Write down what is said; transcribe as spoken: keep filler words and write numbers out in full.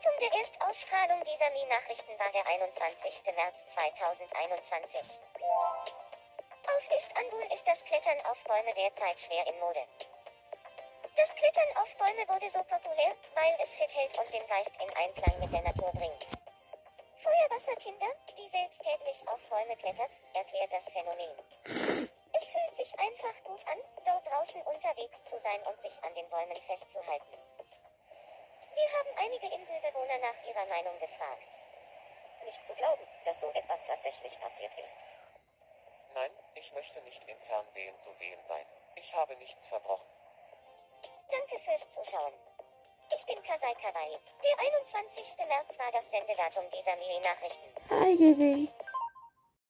Datum der Erstausstrahlung dieser Mi-Nachrichten war der einundzwanzigste März zweitausendeinundzwanzig. Auf Istanbul ist das Klettern auf Bäume derzeit schwer in Mode. Das Klettern auf Bäume wurde so populär, weil es fit hält und den Geist in Einklang mit der Natur bringt. Feuerwasserkinder, die selbst täglich auf Bäume klettert, erklärt das Phänomen. Es fühlt sich einfach gut an, dort draußen unterwegs zu sein und sich an den Bäumen festzuhalten. Wir haben einige Inselbewohner nach ihrer Meinung gefragt. Nicht zu glauben, dass so etwas tatsächlich passiert ist. Nein, ich möchte nicht im Fernsehen zu sehen sein. Ich habe nichts verbrochen. Danke fürs Zuschauen. Ich bin Kasai Kawaii. Der einundzwanzigste März war das Sendedatum dieser Mi-Nachrichten. Hi, Gizzy.